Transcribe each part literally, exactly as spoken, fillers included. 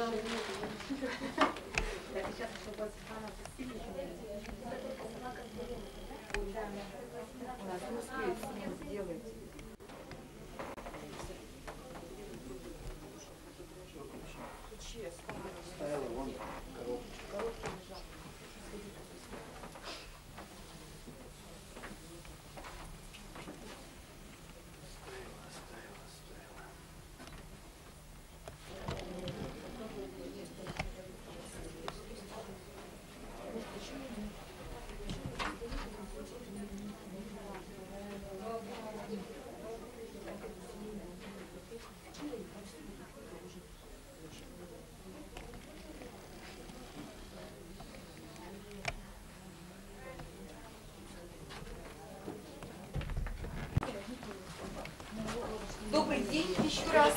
Добрый день еще раз.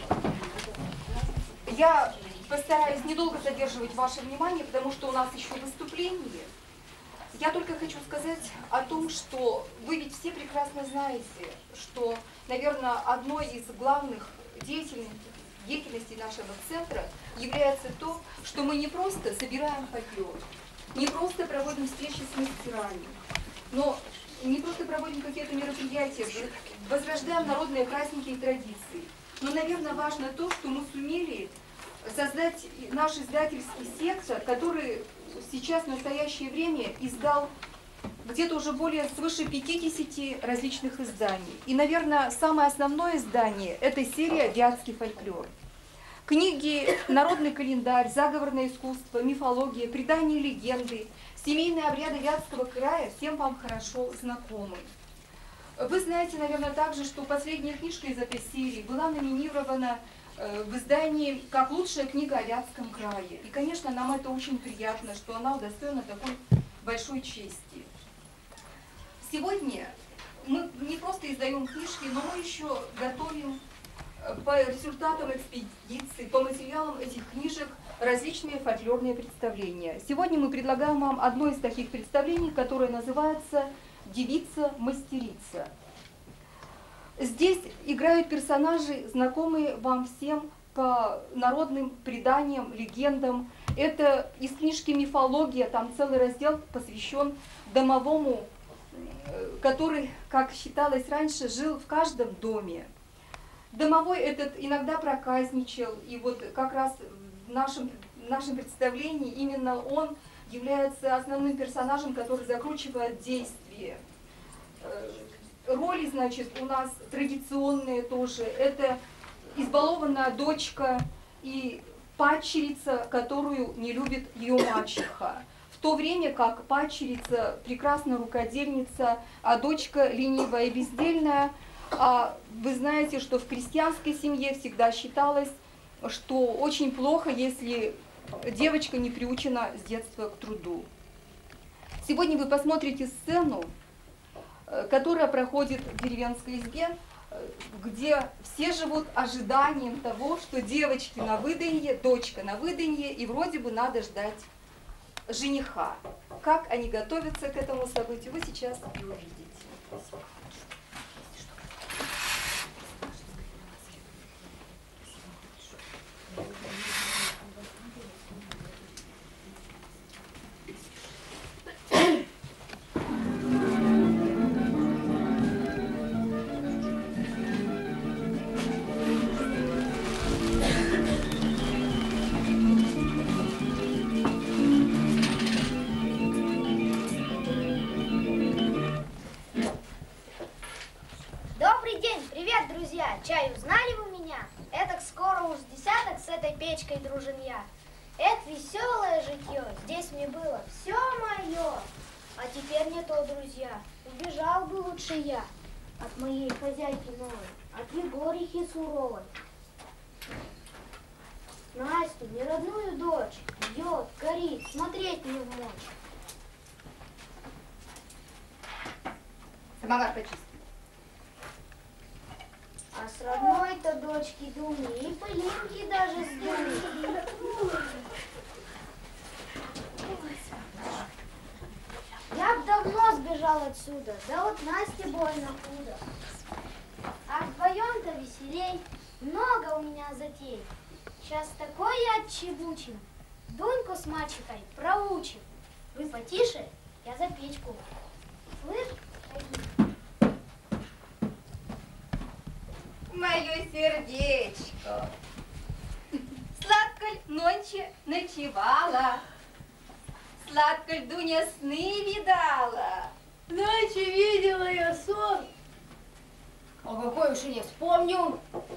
Я постараюсь недолго задерживать ваше внимание, потому что у нас еще выступление. Я только хочу сказать о том, что вы ведь все прекрасно знаете, что, наверное, одной из главных деятельностей нашего центра является то, что мы не просто собираем фольклор, не просто проводим встречи с мастерами, но не просто проводим какие-то мероприятия, возрождаем народные праздники и традиции. Но, наверное, важно то, что мы сумели создать наш издательский сектор, который сейчас в настоящее время издал где-то уже более свыше пятидесяти различных изданий. И, наверное, самое основное издание – это серия «Вятский фольклор». Книги «Народный календарь», «Заговорное искусство», «Мифология», «Предания и легенды», «Семейные обряды Вятского края» всем вам хорошо знакомы. Вы знаете, наверное, также, что последняя книжка из этой серии была номинирована в издании как лучшая книга о Вятском крае. И, конечно, нам это очень приятно, что она удостоена такой большой чести. Сегодня мы не просто издаем книжки, но мы еще готовим по результатам экспедиции, по материалам этих книжек различные фольклорные представления. Сегодня мы предлагаем вам одно из таких представлений, которое называется «Девица-мастерица». Здесь играют персонажи, знакомые вам всем по народным преданиям, легендам. Это из книжки «Мифология», там целый раздел посвящен домовому, который, как считалось раньше, жил в каждом доме. Домовой этот иногда проказничал, и вот как раз в нашем, в нашем представлении именно он является основным персонажем, который закручивает действие. Роли, значит, у нас традиционные тоже. Это избалованная дочка и падчерица, которую не любит ее мачеха. В то время как падчерица прекрасная рукодельница, а дочка ленивая и бездельная. А вы знаете, что в крестьянской семье всегда считалось, что очень плохо, если девочка не приучена с детства к труду. Сегодня вы посмотрите сцену, которая проходит в деревенской избе, где все живут ожиданием того, что девочки на выданье, дочка на выданье, и вроде бы надо ждать жениха. Как они готовятся к этому событию, вы сейчас и увидите. Чай узнали вы меня? Этак скоро уж десяток с этой печкой дружим я. Это веселое житье, здесь мне было все мое. А теперь не то, друзья, убежал бы лучше я от моей хозяйки новой, от Егорихи суровой. Настю, неродную дочь, бьет, корит, смотреть не в мочь. Самовар почисти. А с родной-то дочки Дуни и пылинки даже сдули. Я б давно сбежал отсюда, да вот Насте больно худо. А вдвоем-то веселей, много у меня затей. Сейчас такое отчебучим. Дуньку с мальчикой проучим. Вы потише, я за печку. Слышь? Мое сердечко, сладко ль ночи ночевала, сладко ль Дуня сны видала. Ночью видела я сон. А какой уж и не вспомню.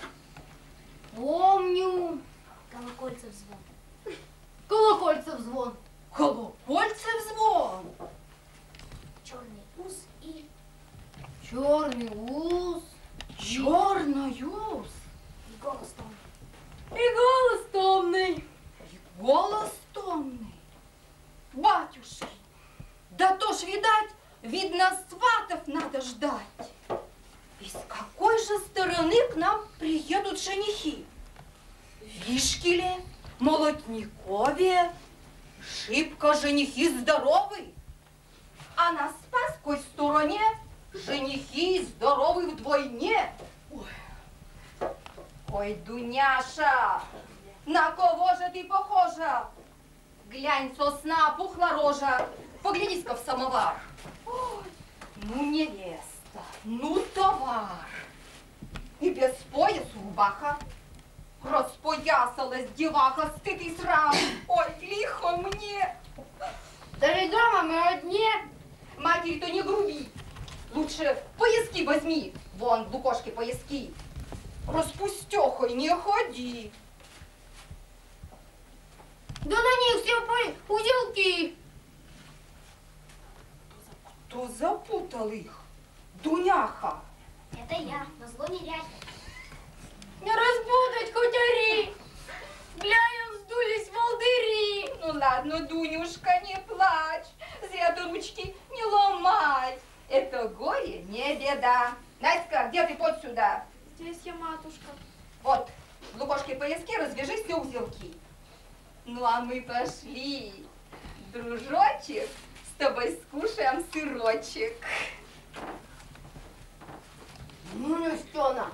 Помню. Колокольцев звон. Колокольцев звон. Колокольцев звон. Черный ус и... Черный ус. Черный ус. и голос томный. И голос томный. И голос томный. Батюшки, да то ж, видать, видно, сватов надо ждать. И с какой же стороны к нам приедут женихи? Вишкеле, Молотникове, шибко женихи здоровы. А на Спасской стороне женихи здоровы вдвойне. Ой, ой, Дуняша, на кого же ты похожа? Глянь, сосна, пухла рожа, поглядись-ка в самовар. Ой, ну невеста, ну товар. И без поясу рубаха, распоясалась деваха, стыд и срам. Ой, лихо мне. Да ведь дома мы одни. Матери-то не груби. Лучше пояски возьми. Вон, в лукошке пояски. Распустехой не ходи. Да на них все по- узелки. Кто запутал их? Дуняха. Это я, назло не рядь. Не распутать кутяри. Глянь, вздулись волдыри. Ну ладно, Дунюшка, не плачь. Зря ты ручки не ломай. Это горе не беда. Настя, где ты под сюда? Здесь я, матушка. Вот, в лукошке пояски развяжи все узелки. Ну а мы пошли. Дружочек, с тобой скушаем сырочек. Ну, Настена.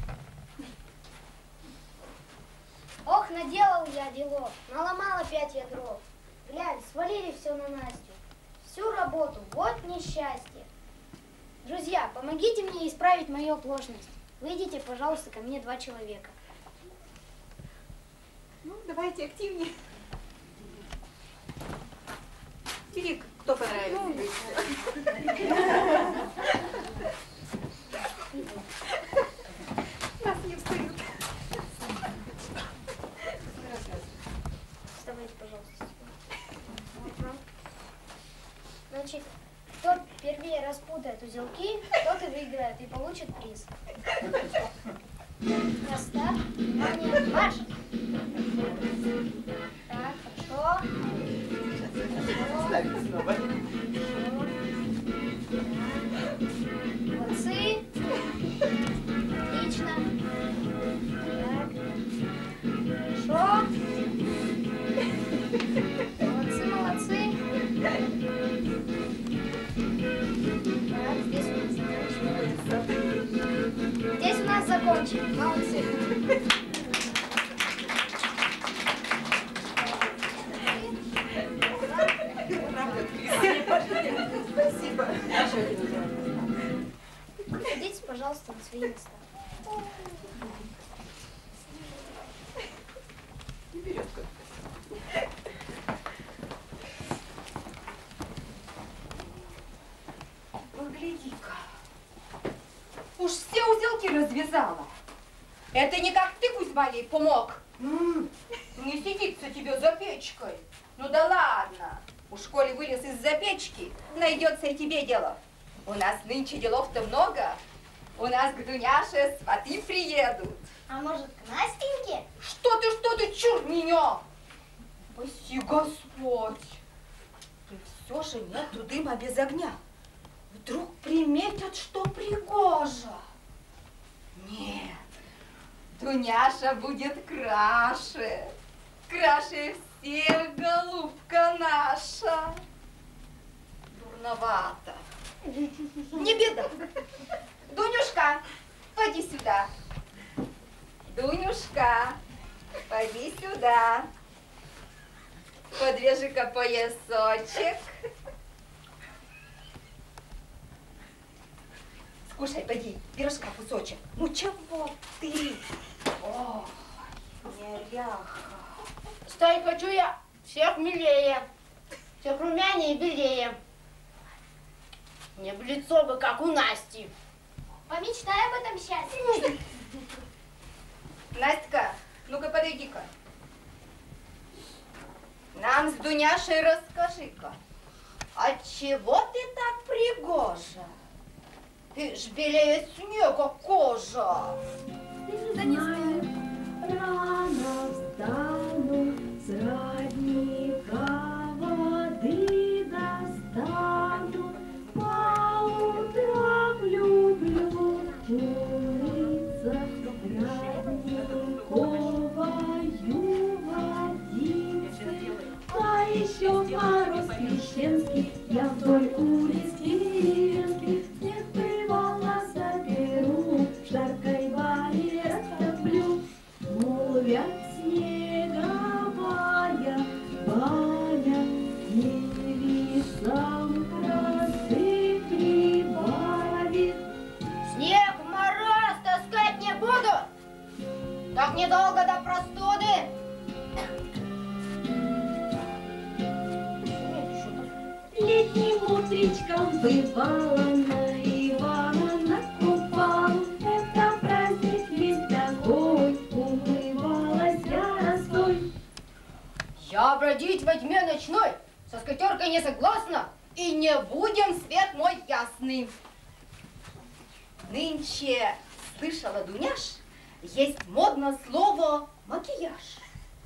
Ох, наделал я делов, наломал опять я дров. Глянь, свалили все на Настю. Всю работу, вот несчастье. Друзья, помогите мне исправить мою оплошность. Выйдите, пожалуйста, ко мне два человека. Ну, давайте активнее. Или кто понравится. Нас не встают. Вставайте, пожалуйста. Значит, кто первее распутает узелки, тот и выиграет и получит приз. Места, внимание, марш! Так, хорошо. Хорошо. Молодцы. Отлично. Так. Хорошо. Молодцы, молодцы. Так, здесь у нас закончили. Здесь у нас закончили. Молодцы. Спасибо. Садитесь, пожалуйста, на свои места. Не берет как-то. Погляди-ка. Уж все узелки развязала. Это не как ты, Кузьма, ей помог. М-м, не сидится тебе за печкой. Ну да ладно. Уж коли вылез из-за печки, найдется и тебе дело. У нас нынче делов-то много. У нас к Дуняше сваты приедут. А может, к Настеньке? Что ты, что ты, чур меня? Спаси Господь. И все же нету дыма без огня. Вдруг приметят, что пригожа. Нет, Дуняша будет краше. Краше всех, голубка наша. Дурновато. Не беда. Дунюшка, поди сюда. Дунюшка, Пойди сюда. Подвяжи-ка поясочек. Скушай, пойди, пирожка кусочек. Ну чего ты? О, неряха. Стать хочу я всех милее, всех румянее и белее. Мне в лицо бы, как у Насти. Помечтай об этом счастье. Настя, ну-ка подойди-ка. Нам с Дуняшей расскажи-ка, отчего ты так пригожа? Ты ж белее снега кожа. Да не знаю. Рано встану, с родника воды достану, по утрам люблю куриться, родниковою водицы. А еще мороз крещенский, я вдоль улиц деревенских снег привала соберу, в жаркой бане растоплю. Молвят, снеговая баня невесам красы прибавит. Снег в мороз таскать не буду. Так недолго до простуды. Летним утречком бывала на Ивана на Купалу. Это праздник весь такой, умывалась я росой. Я бродить во тьме ночной со скатеркой не согласна. И не будем, свет мой ясный. Нынче, слышала, Дуняш, есть модно слово макияж.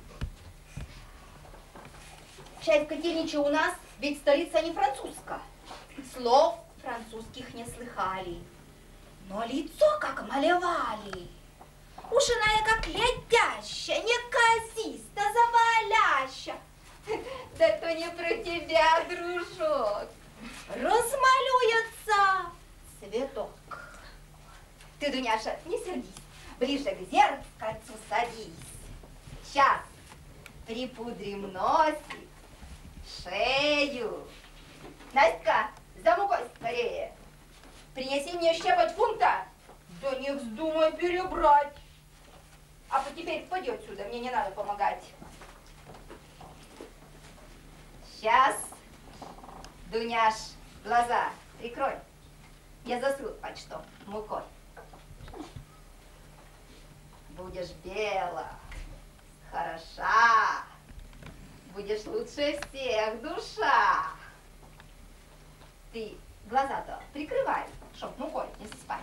Чай в котельниче у нас, ведь столица не французская. Слов французских не слыхали. Но лицо как малевали. Ушиная как летящая, неказисто заваляща. Да то не про тебя, дружок. Размалюется цветок. Ты, Дуняша, не сердись. Ближе к зеркальцу садись. Сейчас припудрим носик, шею. Настя, за мукой скорее. Принеси мне щепоть фунта. Да не вздумай перебрать. А вот теперь пойди отсюда, мне не надо помогать. Сейчас, Дуняш, глаза прикрой. Я засыл под что мукой. Будешь бела, хороша, будешь лучше всех, душа. Ты глаза-то прикрывай, чтоб мукой не засыпать.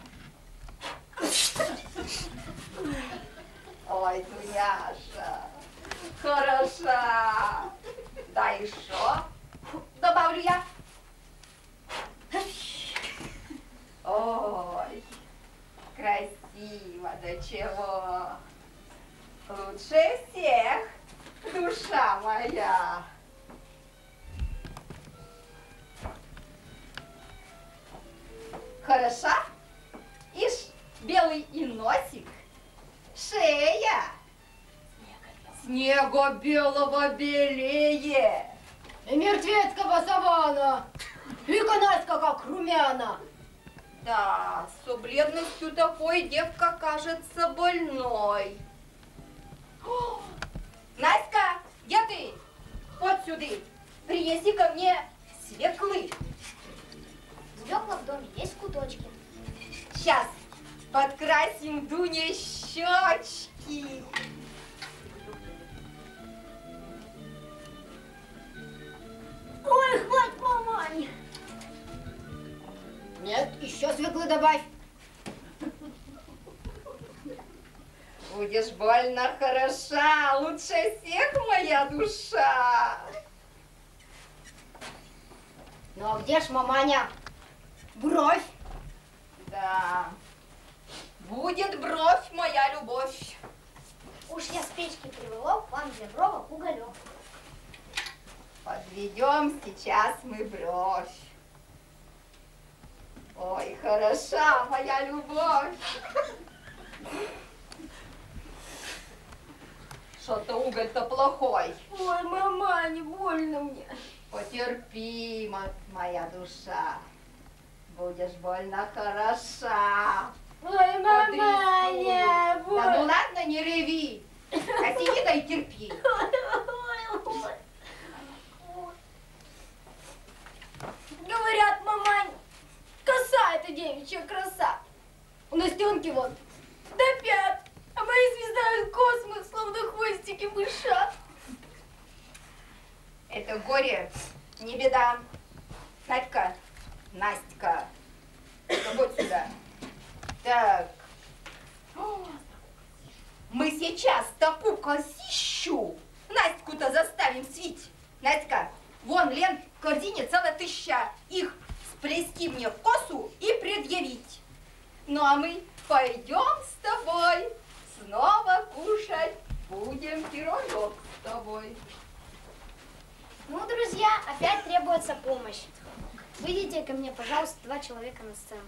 Ой, Дуняша, хороша. Да еще добавлю я. Ой, красиво, до чего. Лучше всех, душа моя. Хороша? Ишь, белый и носик, шея. Снега белого белее. И мертвецкого савана. И Настя как румяна. Да, с бледностью такой девка кажется больной. О, Настя, где ты? Вот сюда. Принеси ко мне свеклы. Свекла в доме есть в куточке. Сейчас подкрасим Дуне щечки. Ой, хватит, мамань. Нет, еще свеклы добавь. Будешь больно хороша, лучше всех моя душа. Ну а где ж, маманя, бровь? Да, будет бровь моя любовь. Уж я с печки привела вам для бровок уголек. Подведем сейчас мы бровь. Ой, хороша моя любовь. Что-то уголь-то плохой. Ой, мама, не больно мне. Потерпи, моя душа. Будешь больно хороша. Ой, мама, не Да ну больно. ладно, не реви. А сиди да и терпи. Ой, ой. Говорят, мамань, коса это девичья краса. У Настенки вот до пят, а мои звездают космы, словно хвостики мышат. Это горе не беда. Надька, Настя, вот сюда. Так. Мы сейчас такую косищу Настю-то заставим свить. Настя, вон, Лен, в корзине целая тысяча. Их сплести мне в косу и предъявить. Ну, а мы пойдем с тобой снова кушать. Будем пирожок с тобой. Ну, друзья, опять требуется помощь. Выйдите ко мне, пожалуйста, два человека на сцену.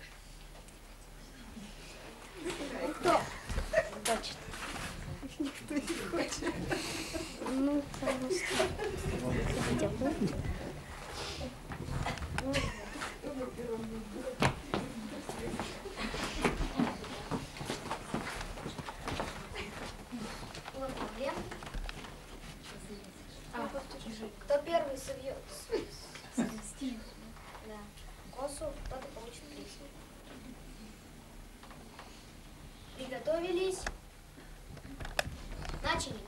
Кто? Хочет. Никто не хочет. Ну, пожалуйста. Хотя бы. Вот проблем. А, кто первый совьет? Да. Косу, кто-то получит приз. Приготовились. Начали.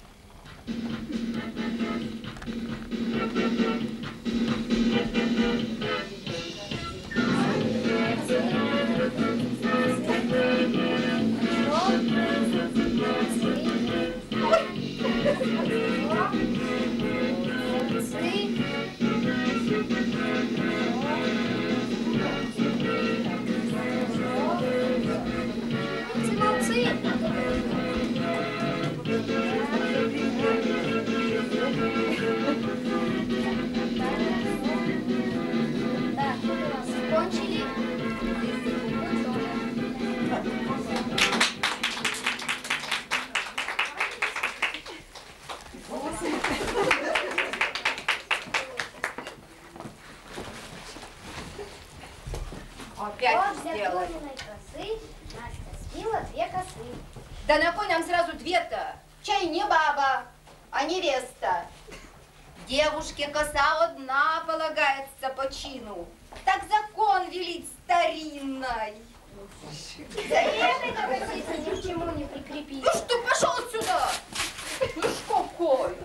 Опять для сделали. Тониной косы Настя свила две косы. Да на кой нам сразу две-то? Чай не баба, а невеста. Девушке коса одна полагается по чину. Так закон велит старинной. Да и этой-то косицы ни к чему не прикрепить. Ну что, пошел отсюда! Ну ж какой!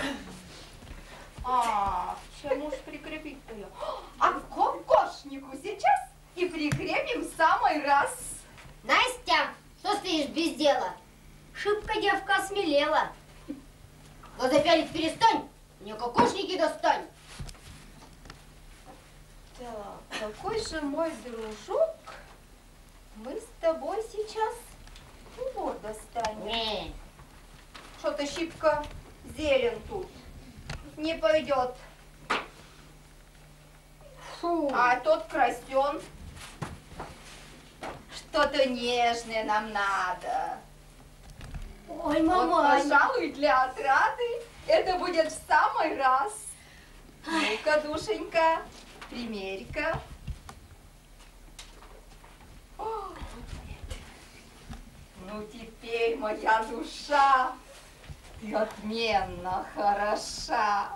А, чему ж прикрепить-то ее? А к кокошнику сейчас и прикрепим в самый раз. Настя, что стоишь без дела? Шибко девка осмелела. Глаза пялить перестань, мне кокошники достань. Так, какой же мой дружок? Мы с тобой сейчас убор достанем. Не. Что-то щипка зелен тут. Не пойдет. Фу. А тот красен. Что-то нежное нам надо. Ой, Вот, мама. пожалуй, для отрады это будет в самый раз. Ну-ка, душенька, примерь-ка. О, ну теперь, моя душа, ты отменно хороша.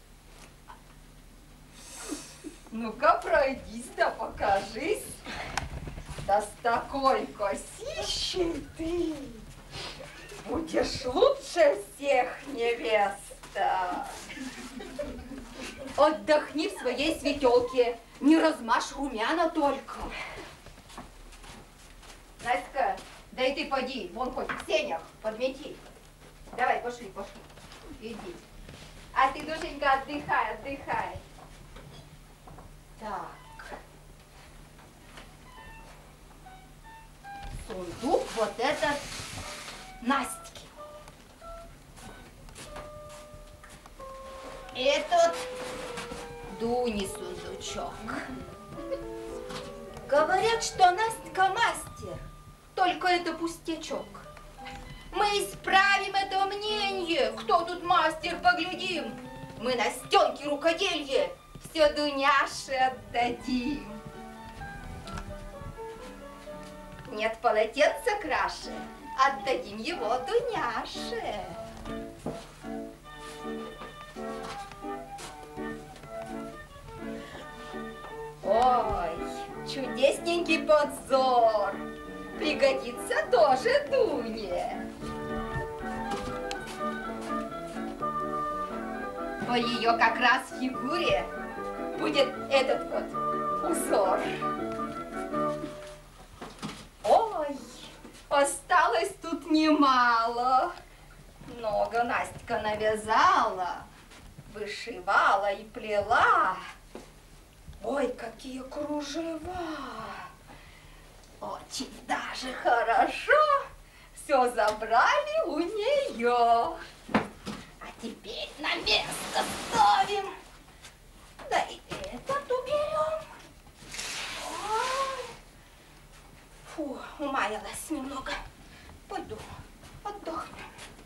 Ну-ка, пройдись да покажись. Да с такой косищей ты будешь лучше всех невеста. Отдохни в своей светелке, не размажь румяна только. Настя, да и ты поди, вон хоть в сенях, подмети. Давай, пошли, пошли, иди. А ты, душенька, отдыхай, отдыхай. Так. Сундук вот этот Настики. Этот Дуни сундучок. Говорят, что Настя мастер, только это пустячок. Мы исправим это мнение. Кто тут мастер, поглядим. Мы Настеньке рукоделье все Дуняше отдадим. Нет полотенца краше, отдадим его Дуняше. Ой, чудесненький подзор. Пригодится тоже Дуне. По ее как раз фигуре будет этот вот узор. Ой, осталось тут немало. Много Настя навязала, вышивала и плела. Ой, какие кружева! Очень даже хорошо. Все забрали у нее. А теперь на место ставим. Да и этот уберем. Ой. Фу, умаялась немного. Пойду отдохну.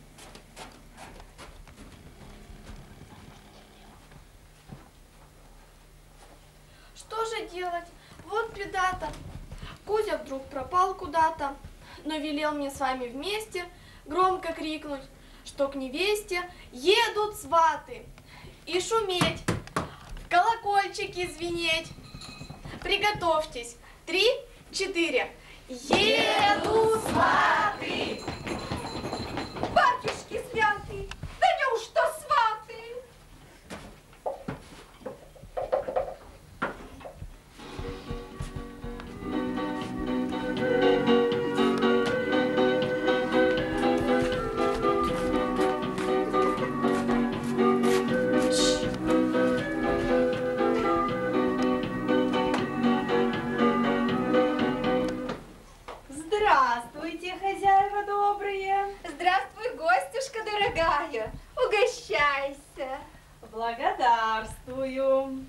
Что же делать? Вот беда-то. Кузя вдруг пропал куда-то, но велел мне с вами вместе громко крикнуть, что к невесте едут сваты. И шуметь, колокольчики звенеть. Приготовьтесь. Три, четыре. Едут сваты! Батюшки святые, да неужто сваты? Здравствуйте, хозяева добрые. Здравствуй, гостюшка дорогая, угощайся. Благодарствую.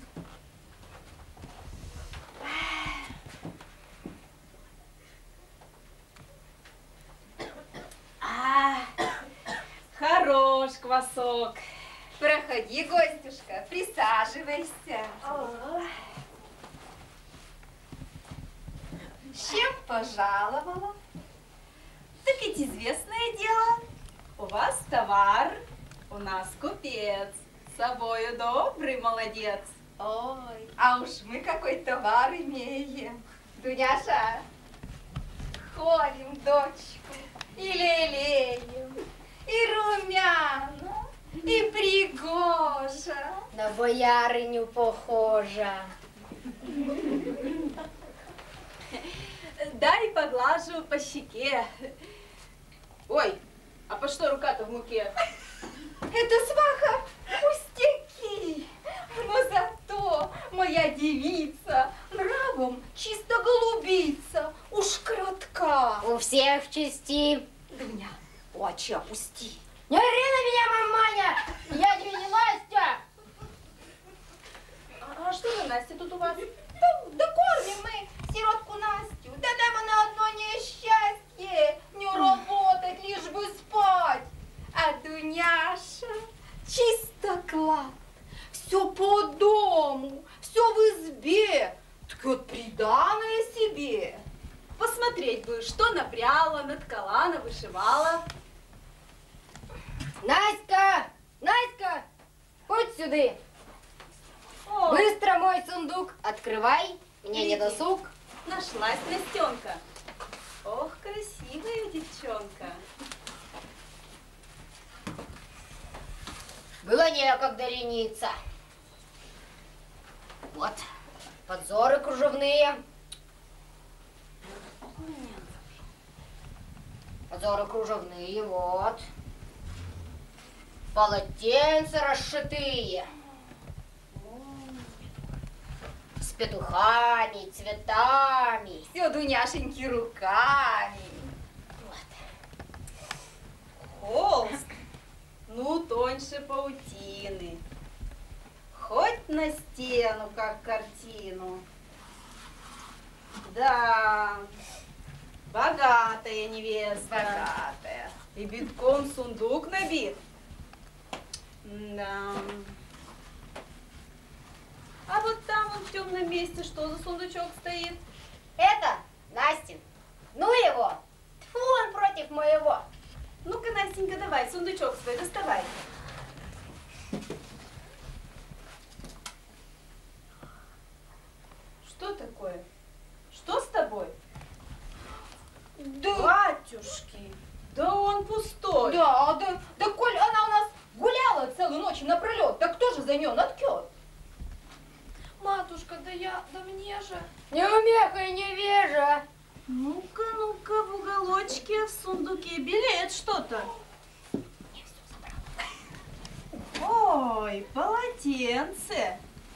А, хорош квасок. Проходи, гостюшка, присаживайся. С чем пожаловала? Так ведь известное дело. У вас товар, у нас купец. С собою добрый молодец. Ой, а уж мы какой товар имеем. Дуняша, холим дочку, и лелеем, и румяна, и пригожа. На боярыню похожа. Дай поглажу по щеке. Ой, а по что рука-то в муке? Это, сваха, пустяки. Но зато моя девица нравом чисто голубица, уж кротка. У всех в чести. Дуня, очи опусти. Не ори на меня, маманя! Я тебе не Настя! А, а что за Настя тут у вас? Да, да кормим мы сиротку Настю. Да нам она одно несчастье. Не работать, лишь бы спать. А Дуняша чисто клад. Все по дому, все в избе. Так вот приданое себе. Посмотреть бы, что напряла, наткала, навышивала. Настя! Настя! Хоть сюда! О, Быстро мой сундук открывай, мне не Иди. досуг. нашлась Настенка. Ох, красивая девчонка. Было некогда лениться. Вот, подзоры кружевные. Подзоры кружевные, вот. Полотенца расшитые. С петухами, цветами. Все Дуняшеньки руками. Холст, ну, тоньше паутины. Хоть на стену, как картину. Да, богатая невеста. Богатая. И битком сундук набит. Да. А вот там вот в темном месте что за сундучок стоит? Это Настин. Ну его. Тьфу, он против моего. Ну-ка, Настенька, давай, сундучок свой доставай. Что такое? Что с тобой? Да, Батюшки, да он пустой. да, да, да, коль она у нас гуляла целую ночь напролет, так кто же за нее наткет? Матушка, да я, да мне же. Не умехай, невежа. Ну-ка, ну-ка, в уголочке, в сундуке белеет что-то. Ой, полотенце.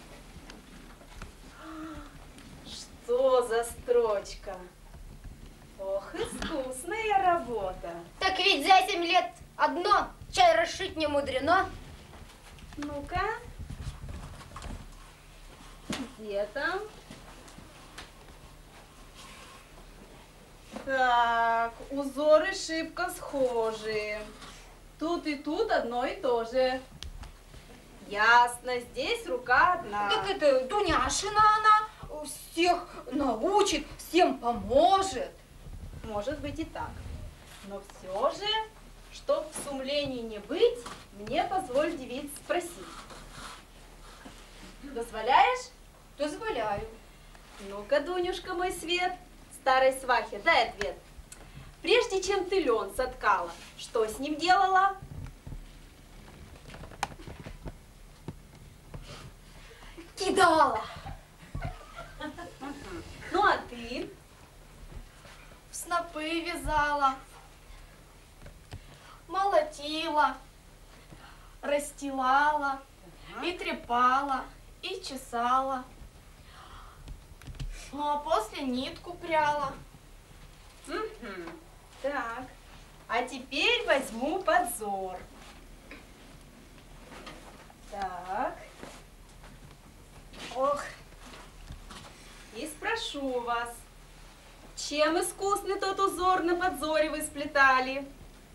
Что за строчка? Ох, искусная работа. Так ведь за семь лет одно, чай расшить не мудрено. Ну-ка. Где там? Так, узоры шибко схожие. Тут и тут одно и то же. Ясно, здесь рука одна. Так это Дуняшина она всех научит, всем поможет. Может быть и так. Но все же, чтоб в сумлении не быть, мне позволь, девиц, спросить. Дозволяешь? Дозволяю. Ну-ка, Дунюшка, мой свет, старой свахе, дай ответ. Прежде чем ты лен соткала, что с ним делала? Кидала. Ну, а ты? В снопы вязала, молотила, расстилала, и трепала, и чесала. Ну а после нитку пряла. Мгм. Так, а теперь возьму подзор. Так. Ох. И спрошу вас, чем искусный тот узор на подзоре вы сплетали?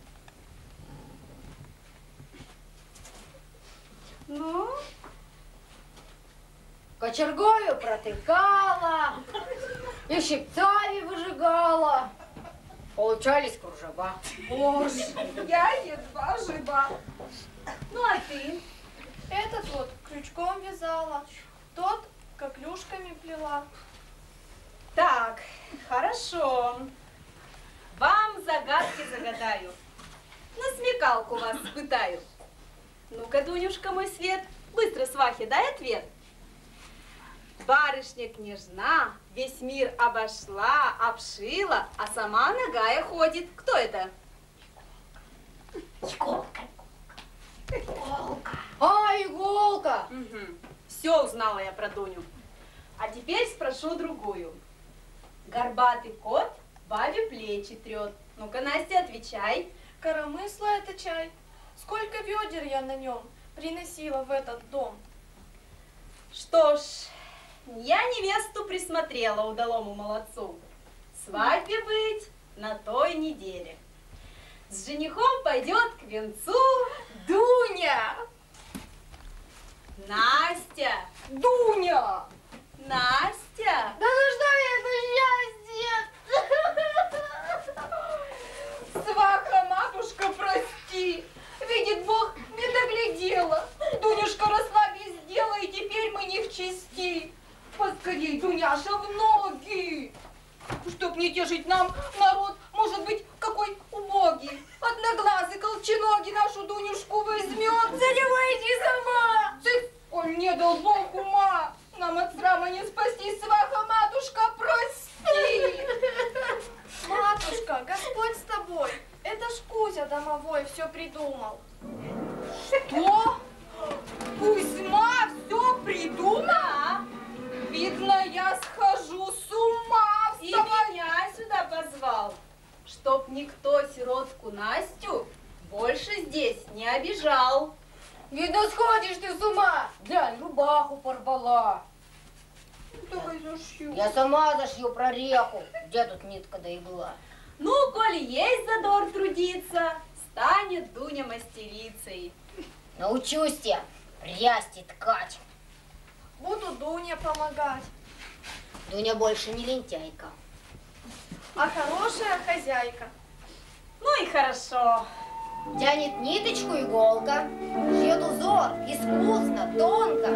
Ну? Кочергою протыкала, и щипцами выжигала. Получались кружева. Боже, я едва жива. Ну, а ты? Этот вот крючком вязала, тот коклюшками плела. Так, хорошо. Вам загадки загадаю. На смекалку вас испытаю. Ну-ка, Дунюшка, мой свет, быстро, свахе, дай ответ. Барышня княжна весь мир обошла, обшила, а сама нагая ходит. Кто это? Иголка, иголка. А, иголка. Угу. Все узнала я про Дуню. А теперь спрошу другую. Горбатый кот бабе плечи трет. Ну-ка, Настя, отвечай. Коромысло это чай. Сколько ведер я на нем приносила в этот дом. Что ж, я невесту присмотрела удалому молодцу. Свадьбе быть на той неделе. С женихом пойдет к венцу Дуня! Настя. Дуня! Настя. Да ну что это счастье? Сваха, матушка, прости. Видит Бог, не доглядела. Дунюшка расслабись дела, и теперь мы не в чести. Поскорей, Дуняша, в ноги. Чтоб не тешить нам народ, может быть, какой убогий. Одноглазый колченогий нашу Дунюшку возьмет. Заливайте сама. Ты, коль не дал Бог ума, нам от срама не спастись, сваха, матушка, прости. Матушка, Господь с тобой. Это ж Кузя домовой все придумал. Что? Кузьма все придумал? Да. Видно, я схожу с ума. И Вставай. меня сюда позвал, чтоб никто сиротку Настю больше здесь не обижал. Видно, сходишь ты с ума. Глянь, рубаху порвала. Давай зашью. Я сама зашью прореху. Где тут нитка да игла? Ну, коли есть задор трудиться, станет Дуня мастерицей. Научусь я прясть и ткать. Буду Дуне помогать. Дуня больше не лентяйка. А хорошая хозяйка. Ну и хорошо. Тянет ниточку иголка, шьет узор искусно, тонко.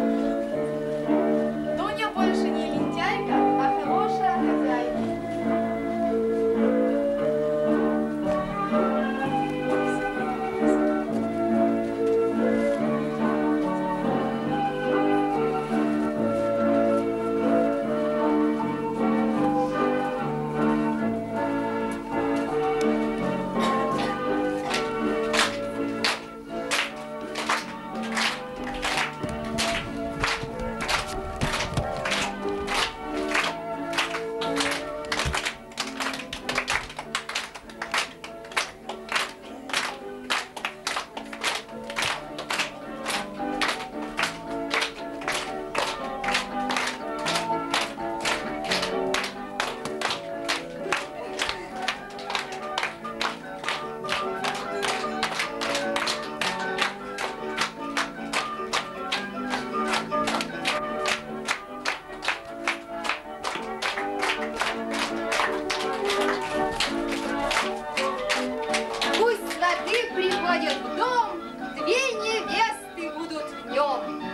Дуня больше не лентяйка, а хорошая хозяйка. Пусть сваты приходят в дом, две невесты будут в нем.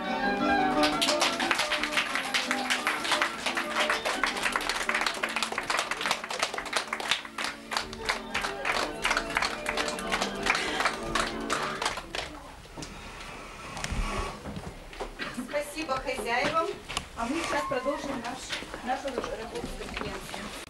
Спасибо хозяевам. А мы сейчас продолжим наш, нашу работу с конференцией.